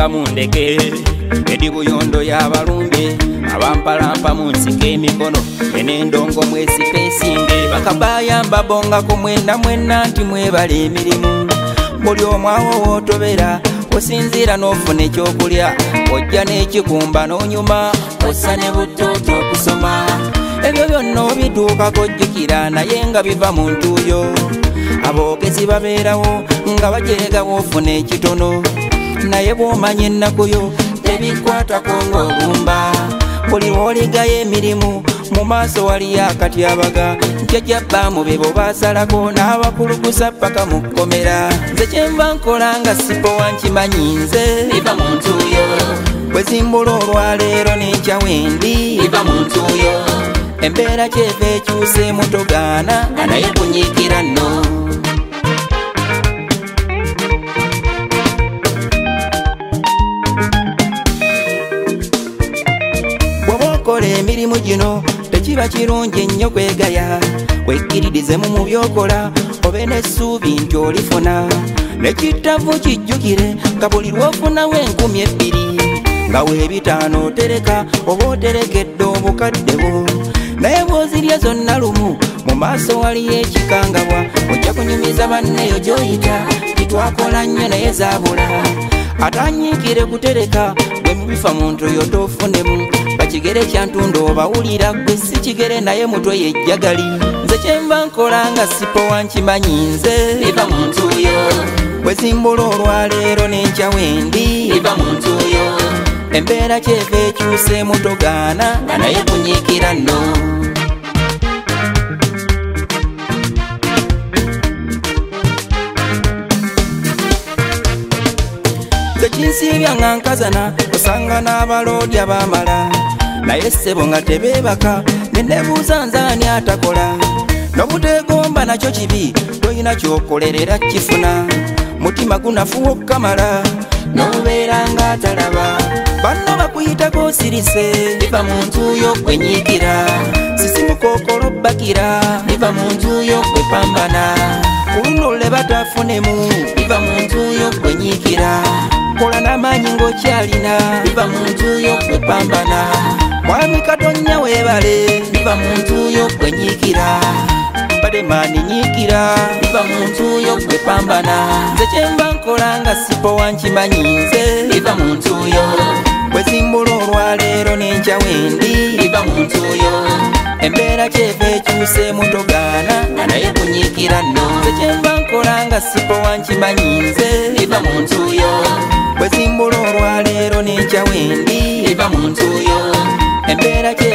nga mundeke edi buyondo y'abalumbe abampalampa mu nsiko emikono enendongo mwesipesinge bakabayamba bongako mwena nti mwebale emirimu buli omu awo wootobera osinziira n'ofuna ekyokulya ojja n'ekikumba n'onyuma ossa ne buttooto okusoma ebyo byonna obituukako ojjukira naye nga biva mu ntuuyo aboogezi babeerawo nga bajeega bw'ofuna ekitono naye bw'omanya ennakuyo tebikwatako ng'olumba buli lw'oligayo emirimu mu maaso waliyo akatyabaga njajjabbaamu be bo baasalako n'abakulukusa paka mu kkomera nze kyenva nkola nga sipowa nkimanyi nze biva mu ntuuyo bwe zimbula olwaleero n'enkya wendi biva mu ntuuyo embeera kyeva ekyuseemu togaana nga naye kunyiikira nno kola emirimu gino tekiba kirungi nnyo kwegaya wekkiririze mu byokola obe n'essuubi nti olifuna nekittavu kijjukire nga buli lw'ofunawo 2,000 nga weebitaano otereka oba oterekedde obukadde bwo naye bw'ozirya zonna lumu mu maaso waliyo ekikangabwa ojja kunyumiza banneyo gy'oyita titwakola nnyo naye zaabula atanyiikire kutereka bwe mubifa muntu yo toofunemu bakigere kyantundo obawulira gwe si kigere naye mutwe yejjagali nze kyenva nkola nga sipowa nkimanyi nze biva mu ntuuyo bwe zimbula olwaleero n'enkya wendi biva mu ntuuyo embeera kyeva ekyuseemu togaana nga naye kunyiikira nno tekinsiibya nga nkazana osanga n'abaloodya baamala naye ssebo nga tebeebaka nenebuuza nzaani atakola n'obuteegomba nakyo kibi toyina kyokolerera kifuna mutima gunafuwa okukamala n'obeera nga atalaba banno bakuyitako osirise biva mu ntuuyo kwenyiikira sisimukookolo bakira biva mu ntuuyo kwepambana kulunole batafunemu biva mu ntuuyo kwenyiikira kola n'amaanyi ng'okyalina biva mu ntuuyo kwepambana mwami Katonnya weebale biva mu ntuuyo kwenyiikira bademaani nyiikira biva mu ntuuyo kwepambana nze kyenva nkola nga sipowa nkimanyi nze biva mu ntuuyo bwe zimbula olwaleero n'enkya wendi biva mu ntuuyo embeera kyeva ekyuseemu togaana nga naye kunyiikira nno nze kyenva nkola nga sipowa nkimanyi nze biva mu ntuuyo bwe zimbula olwaleero n'enkya wendi biva mu ntuuyo embeera